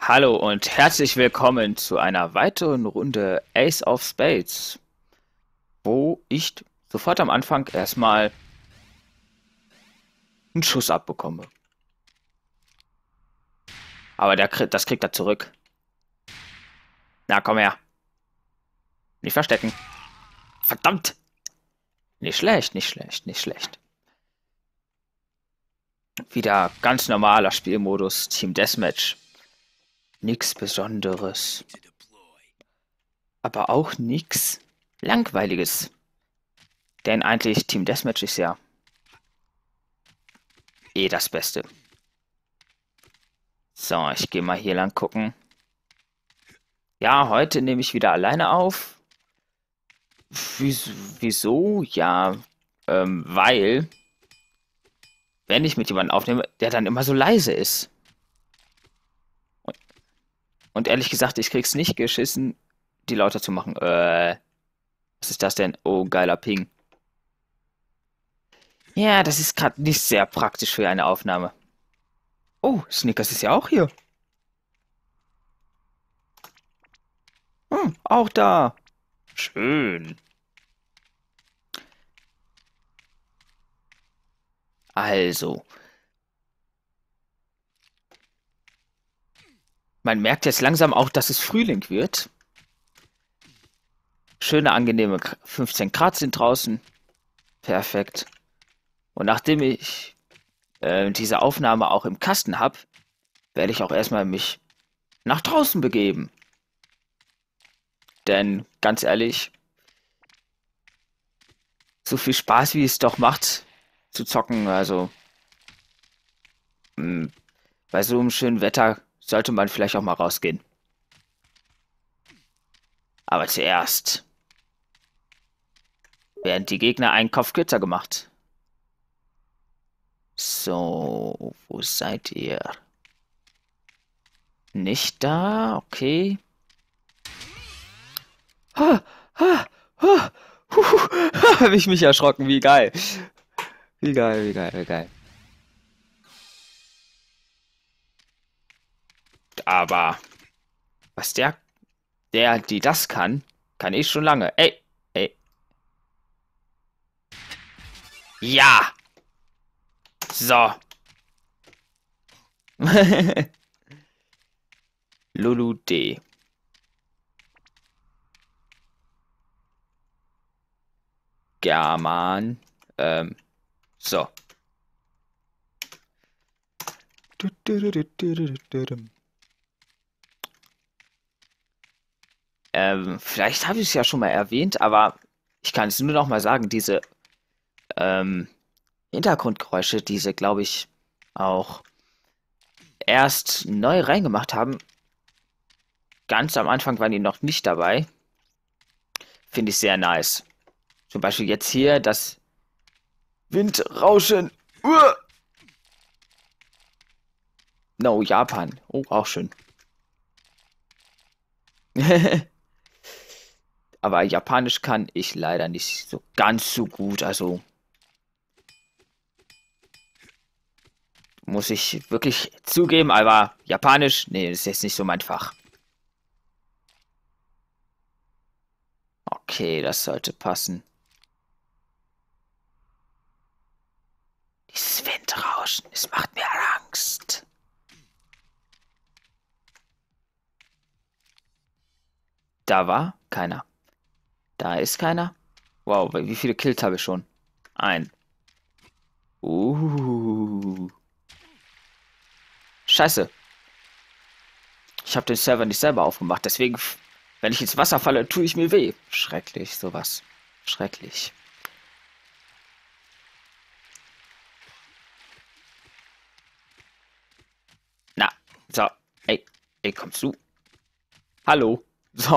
Hallo und herzlich willkommen zu einer weiteren Runde Ace of Spades, wo ich sofort am Anfang erstmal einen Schuss abbekomme. Aber das kriegt er zurück. Na, komm her. Nicht verstecken. Verdammt! Nicht schlecht, nicht schlecht, nicht schlecht. Wieder ganz normaler Spielmodus, Team Deathmatch. Nix Besonderes. Aber auch nix Langweiliges. Denn eigentlich Team Deathmatch ist ja eh das Beste. So, ich gehe mal hier lang gucken. Ja, heute nehme ich wieder alleine auf. Wieso? Ja, weil, wenn ich mit jemandem aufnehme, der dann immer so leise ist. Und, und ehrlich gesagt, ich krieg's nicht geschissen, die lauter zu machen. Was ist das denn? Oh, geiler Ping. Ja, das ist gerade nicht sehr praktisch für eine Aufnahme. Oh, Snickers ist ja auch hier. Auch da. Schön. Also, man merkt jetzt langsam auch, dass es Frühling wird. Schöne, angenehme 15 Grad sind draußen. Perfekt. Und nachdem ich diese Aufnahme auch im Kasten habe, werde ich auch erstmal mich nach draußen begeben. Denn ganz ehrlich, so viel Spaß wie es doch macht zu zocken, also mh, bei so einem schönen Wetter sollte man vielleicht auch mal rausgehen. Aber zuerst werden die Gegner einen Kopf kürzer gemacht. So, wo seid ihr? Nicht da? Okay. Ha, ha, ha, habe ich mich erschrocken, wie geil. Wie geil, wie geil, wie geil. Aber was die das kann ich schon lange. Ey, ey. Ja! So. Lulu D. German. So. Vielleicht habe ich es ja schon mal erwähnt, aber ich kann es nur noch mal sagen, diese ähm, Hintergrundgeräusche, die sie, glaube ich, auch erst neu reingemacht haben. Ganz am Anfang waren die noch nicht dabei. Finde ich sehr nice. Zum Beispiel jetzt hier das Windrauschen. No, Japan. Oh, auch schön. Aber Japanisch kann ich leider nicht so ganz so gut. Also muss ich wirklich zugeben, aber Japanisch, nee, ist jetzt nicht so mein Fach. Okay, das sollte passen. Dieses Windrauschen, es macht mir Angst. Da war keiner. Da ist keiner. Wow, wie viele Kills habe ich schon? Ein. Scheiße. Ich habe den Server nicht selber aufgemacht, deswegen, wenn ich ins Wasser falle, tue ich mir weh. Schrecklich, sowas. Schrecklich. Na, so. Ey, ey, kommst du? Hallo. So.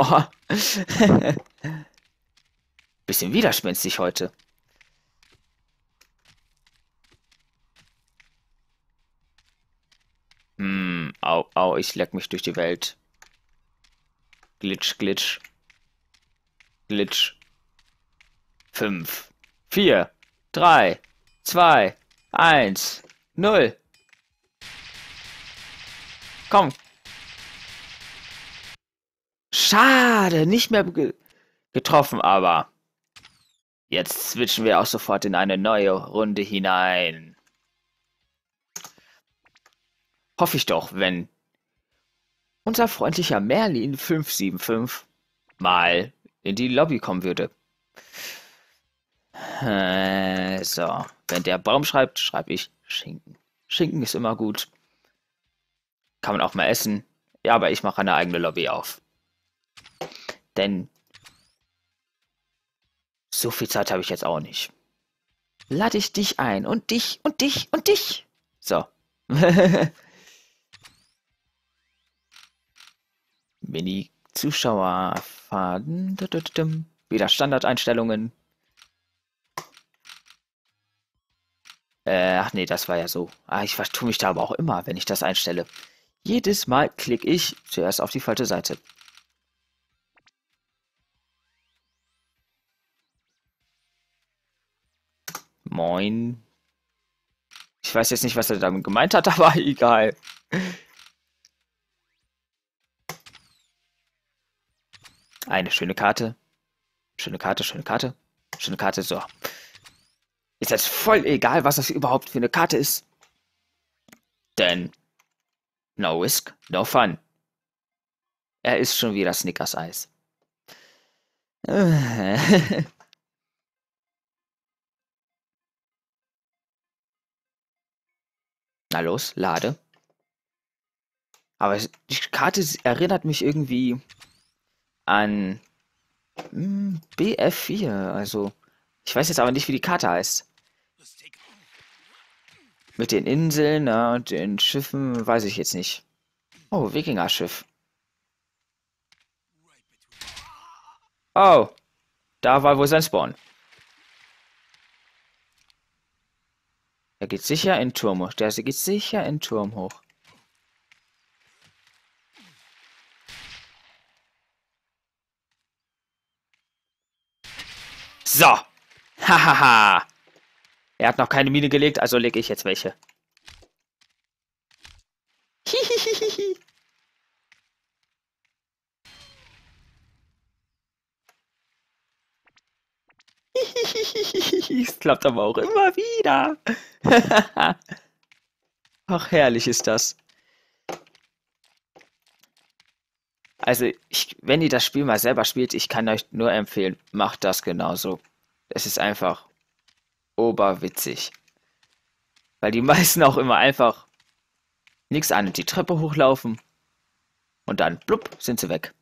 Bisschen widerspenstig heute. Au, au, ich leck mich durch die Welt. Glitch, Glitch, Glitch. 5, 4, 3, 2, 1, 0. Komm. schade, nicht mehr getroffen, aber jetzt switchen wir auch sofort in eine neue Runde hinein. Hoffe ich doch, wenn unser freundlicher Merlin 575 mal in die Lobby kommen würde. So, wenn der Baum schreibt, schreibe ich Schinken. Schinken ist immer gut. Kann man auch mal essen. Ja, aber ich mache eine eigene Lobby auf. Denn so viel Zeit habe ich jetzt auch nicht. Lade ich dich ein und dich und dich und dich. So. Mini-Zuschauerfaden. Wieder Standardeinstellungen. Ach nee, das war ja so. Ich vertue mich da aber auch immer, wenn ich das einstelle. Jedes Mal klicke ich zuerst auf die falsche Seite. Moin. Ich weiß jetzt nicht, was er damit gemeint hat, aber egal. Eine schöne Karte. Schöne Karte, schöne Karte. Schöne Karte, so. Ist jetzt voll egal, was das überhaupt für eine Karte ist. Denn no risk, no fun. Er ist schon wieder Snickers-Eis. Na los, lade. Aber die Karte erinnert mich irgendwie an BF4. Also, ich weiß jetzt aber nicht, wie die Karte heißt. Mit den Inseln und den Schiffen weiß ich jetzt nicht. Oh, Wikinger-Schiff. Oh, da war wohl sein Spawn. Er geht sicher in den Turm hoch. Der geht sicher in den Turm hoch. So. Hahaha. Er hat noch keine Mine gelegt, also lege ich jetzt welche. Hihihihi. Es klappt aber auch immer wieder. Ach, herrlich ist das. Also, wenn ihr das Spiel mal selber spielt, ich kann euch nur empfehlen, macht das genauso. Es ist einfach oberwitzig. Weil die meisten auch immer einfach nichts an und die Treppe hochlaufen und dann blub, sind sie weg.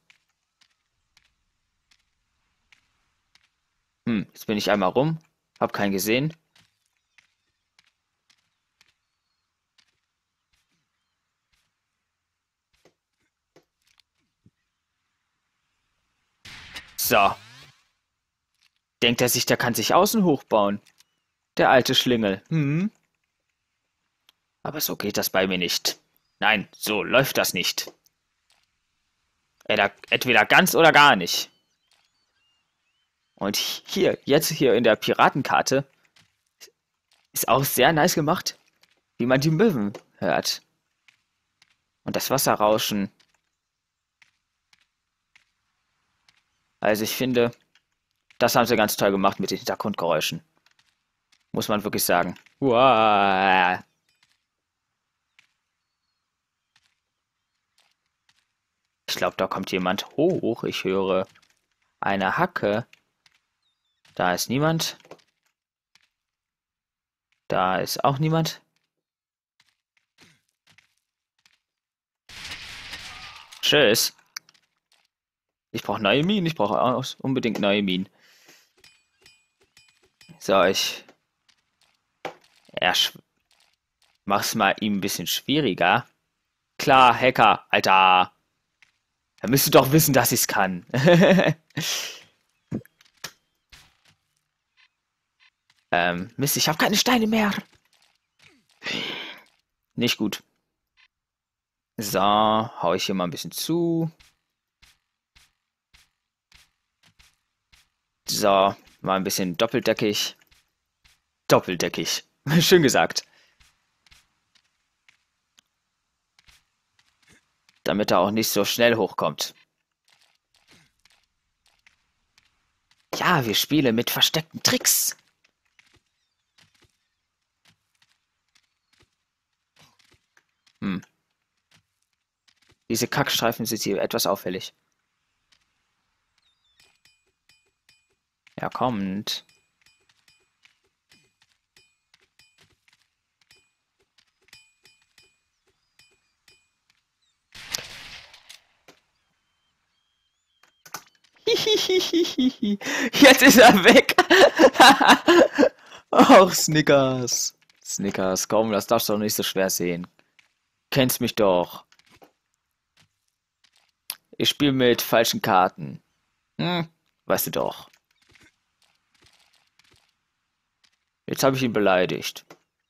Jetzt bin ich einmal rum, hab keinen gesehen. So. Denkt er sich, der kann sich außen hochbauen. Der alte Schlingel. Aber so geht das bei mir nicht. Nein, so läuft das nicht. Entweder ganz oder gar nicht. Und jetzt hier in der Piratenkarte, ist auch sehr nice gemacht, wie man die Möwen hört. Und das Wasserrauschen. Also ich finde, das haben sie ganz toll gemacht mit den Hintergrundgeräuschen. Muss man wirklich sagen. Uah. Ich glaube, da kommt jemand hoch. Ich höre eine Hacke. Da ist niemand. Da ist auch niemand. Tschüss. Ich brauche neue Minen. Ich brauche auch unbedingt neue Minen. So, ich mach's mal ihm ein bisschen schwieriger. Klar, Hacker, Alter. Er müsste doch wissen, dass ich's kann. Mist, ich habe keine Steine mehr. Nicht gut. So, hau ich hier mal ein bisschen zu. So, mal ein bisschen doppeldeckig. Doppeldeckig. Schön gesagt. Damit er auch nicht so schnell hochkommt. Ja, wir spielen mit versteckten Tricks. Hm. Diese Kackstreifen sind hier etwas auffällig. Ja, kommt. Hihihihihi. Jetzt ist er weg. Och, Snickers. Snickers, komm, das darfst du doch nicht so schwer sehen. Kennst mich doch. Ich spiele mit falschen Karten. Hm, weißt du doch. Jetzt habe ich ihn beleidigt.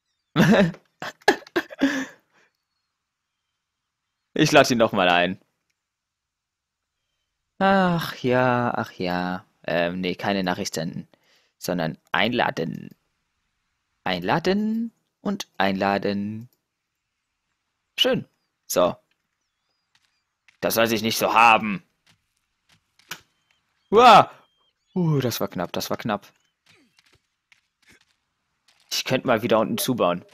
Ich lade ihn noch mal ein. Ach ja, ach ja. Nee, keine Nachricht senden, sondern einladen. Einladen und einladen. Schön. So, das soll sich nicht so haben. Uah. Das war knapp, das war knapp. Ich könnte mal wieder unten zubauen.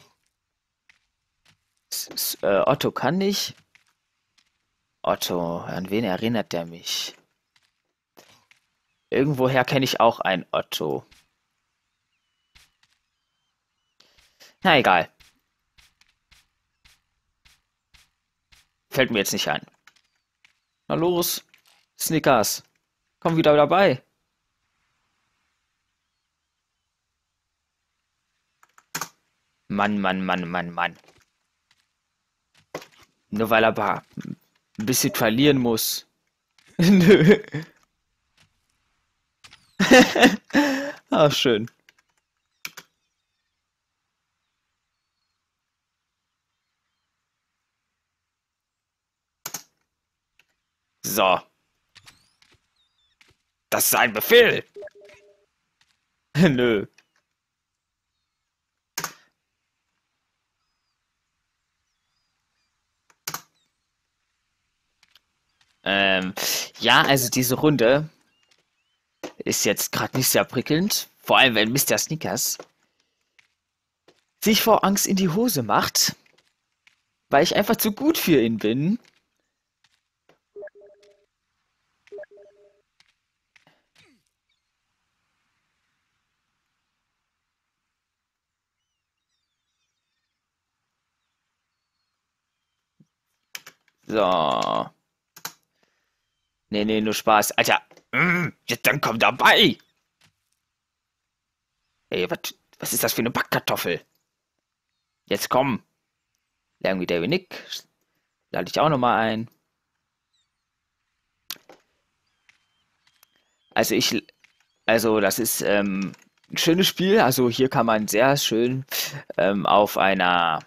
Otto kann nicht. Otto, an wen erinnert der mich? Irgendwoher kenne ich auch einen Otto. Na egal. Fällt mir jetzt nicht ein. Na los, Snickers. Komm wieder dabei. Mann, Mann, Mann, Mann, Mann. Nur weil er aber ein bisschen verlieren muss. Nö. Ach, schön. So, das ist ein Befehl. Nö. Ähm, ja, also diese Runde ist jetzt gerade nicht sehr prickelnd. Vor allem, wenn Mister Snickers sich vor Angst in die Hose macht, weil ich einfach zu gut für ihn bin. So. Nee, nee, nur Spaß. Alter. Jetzt dann komm dabei. Ey, was ist das für eine Backkartoffel? Jetzt komm. Lernen wir David Nick. Lade ich auch nochmal ein. Also also das ist ein schönes Spiel. Also hier kann man sehr schön auf einer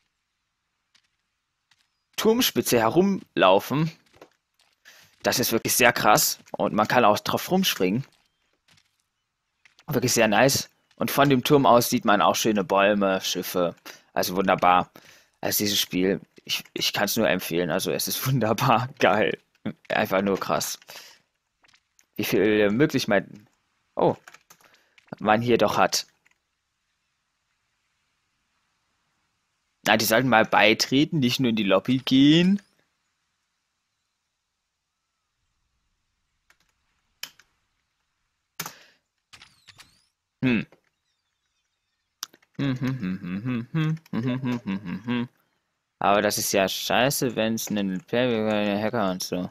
Turmspitze herumlaufen. Das ist wirklich sehr krass und man kann auch drauf rumspringen. Wirklich sehr nice. Und von dem Turm aus sieht man auch schöne Bäume, Schiffe. Also wunderbar. Also dieses Spiel, ich kann es nur empfehlen. Also es ist wunderbar geil. Einfach nur krass. Wie viele Möglichkeiten, oh, man hier doch hat. Na, die sollten mal beitreten, nicht nur in die Lobby gehen. Hm. Aber das ist ja scheiße, wenn es einen Hacker und so.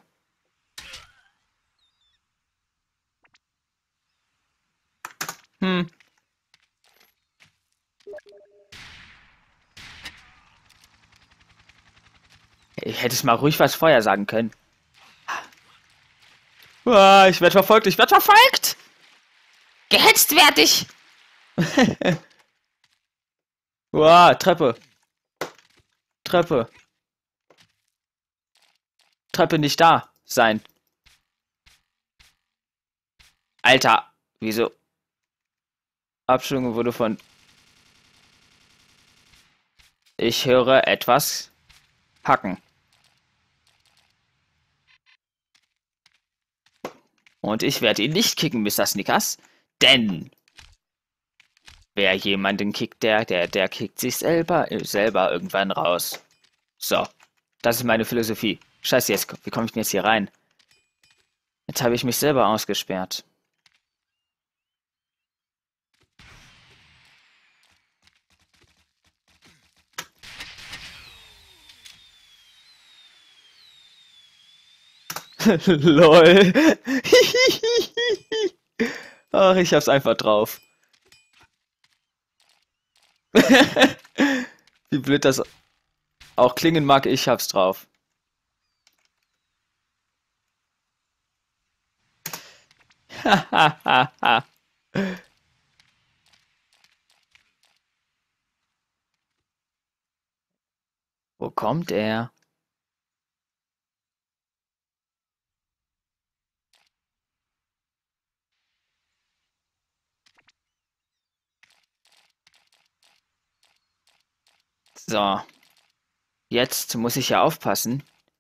Hm. Ich hätte es mal ruhig was vorher sagen können. Ich werde verfolgt, ich werde verfolgt! Gehetzt werd ich! Treppe, Treppe, Treppe nicht da sein. Alter, wieso? Abschwung wurde von... Ich höre etwas hacken. Und ich werde ihn nicht kicken, Mr. Snickers. Denn wer jemanden kickt, der kickt sich selber irgendwann raus. So, das ist meine Philosophie. Scheiße, wie komme ich denn jetzt hier rein? Jetzt habe ich mich selber ausgesperrt. LOL. Ach, ich hab's einfach drauf. Wie blöd das auch klingen mag, ich hab's drauf. Wo kommt er? So, jetzt muss ich ja aufpassen.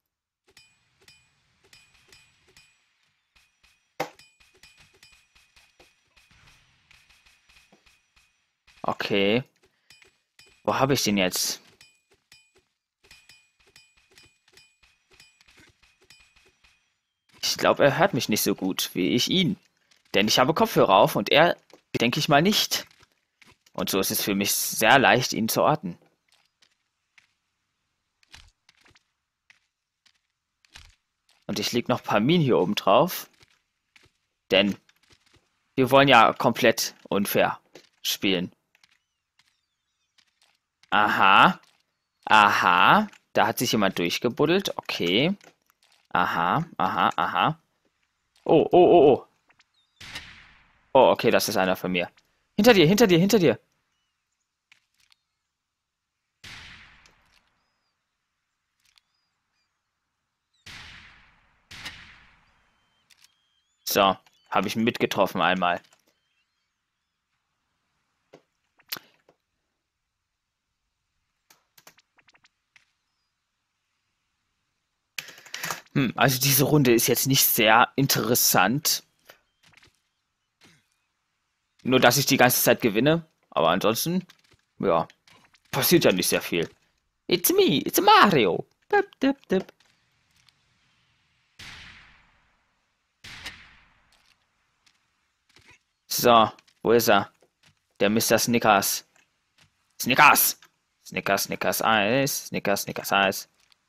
Okay. Wo habe ich den jetzt? Ich glaube, er hört mich nicht so gut wie ich ihn. Denn ich habe Kopfhörer auf und er, denke ich mal, nicht. Und so ist es für mich sehr leicht, ihn zu orten. Und ich lege noch ein paar Minen hier oben drauf. Denn wir wollen ja komplett unfair spielen. Aha. Aha. Da hat sich jemand durchgebuddelt. Okay. Aha. Aha. Aha. Oh, oh, oh, oh. Oh, okay, das ist einer von mir. Hinter dir, hinter dir, hinter dir. So, habe ich mitgetroffen einmal. Also diese Runde ist jetzt nicht sehr interessant. Nur, dass ich die ganze Zeit gewinne. Aber ansonsten, ja, passiert ja nicht sehr viel. It's me, it's Mario. Dip, dip, dip. So, wo ist er? Der Mr. Snickers. Snickers! Snickers, Snickers Eis. Snickers, Snickers Eis.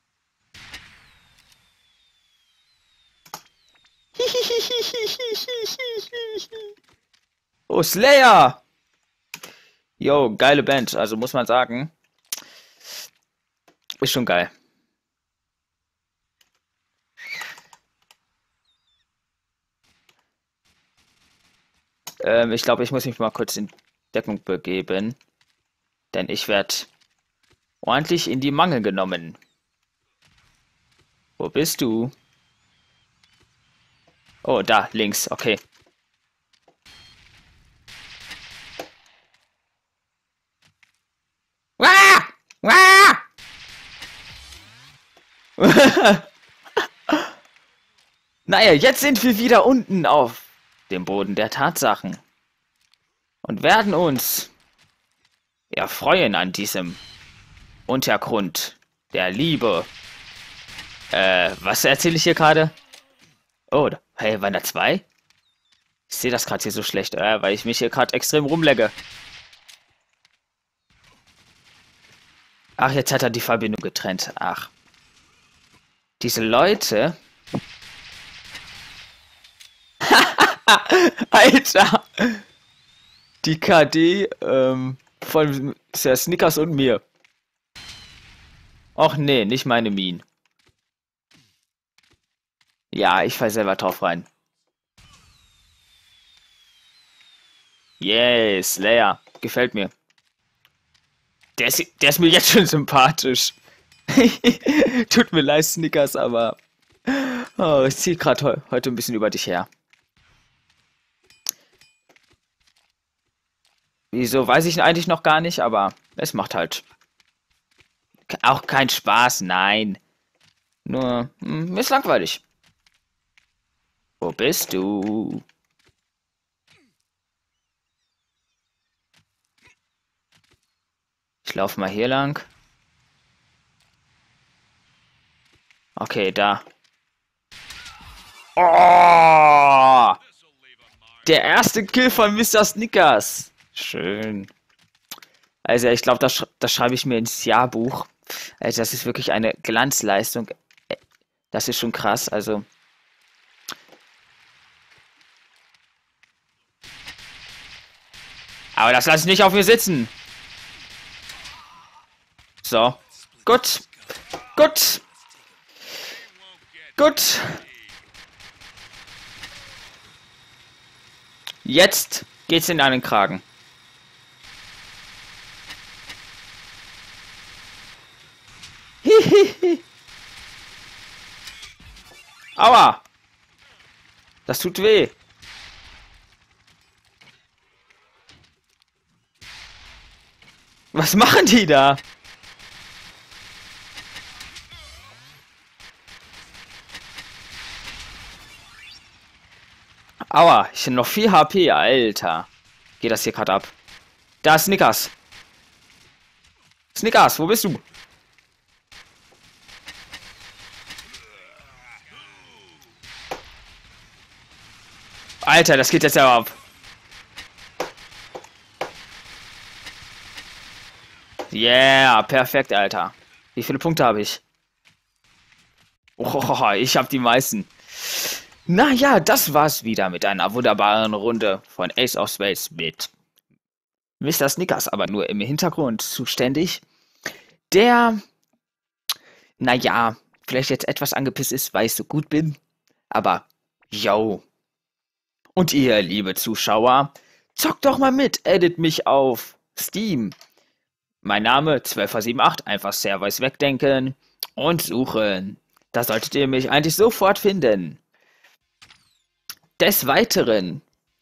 Oh, Slayer! Yo, geile Band, also muss man sagen. Ist schon geil. Ich glaube, ich muss mich mal kurz in Deckung begeben. Denn ich werde ordentlich in die Mangel genommen. Wo bist du? Oh, da, links, okay. Wah! Wah! Naja, jetzt sind wir wieder unten auf dem Boden der Tatsachen und werden uns erfreuen an diesem Untergrund der Liebe. Was erzähle ich hier gerade? Oh, hey, waren da zwei? Ich sehe das gerade hier so schlecht, weil ich mich hier gerade extrem rumlecke. Ach, jetzt hat er die Verbindung getrennt. Ach. Diese Leute. Alter! Die KD von Sir Snickers und mir. Och nee, nicht meine Minen. Ja, ich fall selber drauf rein. Yes, Slayer. Gefällt mir. Der ist mir jetzt schon sympathisch. Tut mir leid, Snickers, aber oh, ich ziehe gerade heute ein bisschen über dich her. Wieso, weiß ich eigentlich noch gar nicht, aber es macht halt auch keinen Spaß, nein. Nur, ist langweilig. Wo bist du? Ich laufe mal hier lang. Okay, da. Oh! Der erste Kill von Mr. Snickers. Schön. Also ich glaube, das schreibe ich mir ins Jahrbuch. Also das ist wirklich eine Glanzleistung. Das ist schon krass. Also. Aber das lasse ich nicht auf mir sitzen. So. Gut. Gut. Gut. Jetzt geht's in einen Kragen. Hihihi. Aua. Das tut weh. Was machen die da? Aua, ich bin noch 4 HP, Alter. Geht das hier gerade ab? Da ist Snickers. Snickers, wo bist du? Alter, das geht jetzt ja ab. Yeah, perfekt, Alter. Wie viele Punkte habe ich? Oh, ich habe die meisten. Naja, das war's wieder mit einer wunderbaren Runde von Ace of Spades mit Mr. Snickers, aber nur im Hintergrund zuständig. Der, naja, vielleicht jetzt etwas angepisst ist, weil ich so gut bin. Aber, yo. Und ihr, liebe Zuschauer, zockt doch mal mit, edit mich auf Steam. Mein Name 12er78, einfach Servers wegdenken und suchen. Da solltet ihr mich eigentlich sofort finden. Des Weiteren,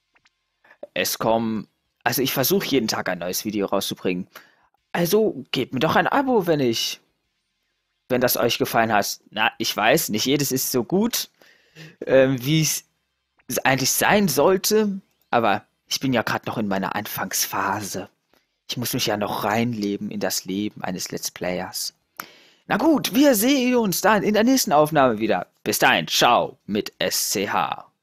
also ich versuche jeden Tag ein neues Video rauszubringen. Also gebt mir doch ein Abo, wenn das euch gefallen hat. Na, ich weiß, nicht jedes ist so gut, wie es eigentlich sein sollte, aber ich bin ja gerade noch in meiner Anfangsphase. Ich muss mich ja noch reinleben in das Leben eines Let's Players. Na gut, wir sehen uns dann in der nächsten Aufnahme wieder. Bis dahin, ciao mit SCH.